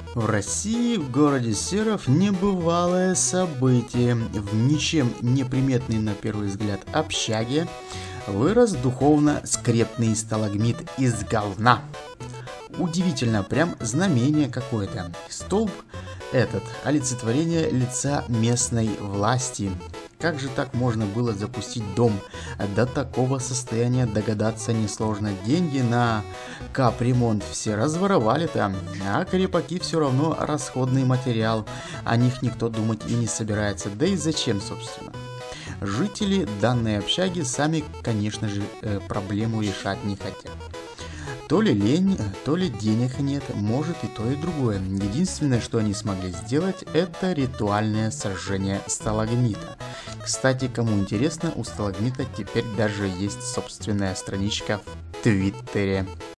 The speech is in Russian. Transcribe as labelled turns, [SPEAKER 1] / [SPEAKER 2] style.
[SPEAKER 1] В России, в городе Серов, небывалое событие. В ничем не приметной на первый взгляд общаге вырос духовно-скрепный сталагмит из говна. Удивительно, прям знамение какое-то. Столб этот – олицетворение лица местной власти. Как же так можно было запустить дом? До такого состояния догадаться несложно. Деньги на капремонт все разворовали там, а крепаки все равно расходный материал. О них никто думать и не собирается. Да и зачем, собственно? Жители данной общаги сами, конечно же, проблему решать не хотят. То ли лень, то ли денег нет, может и то, и другое. Единственное, что они смогли сделать, это ритуальное сожжение сталагмита. Кстати, кому интересно, у сталагмита теперь даже есть собственная страничка в Твиттере.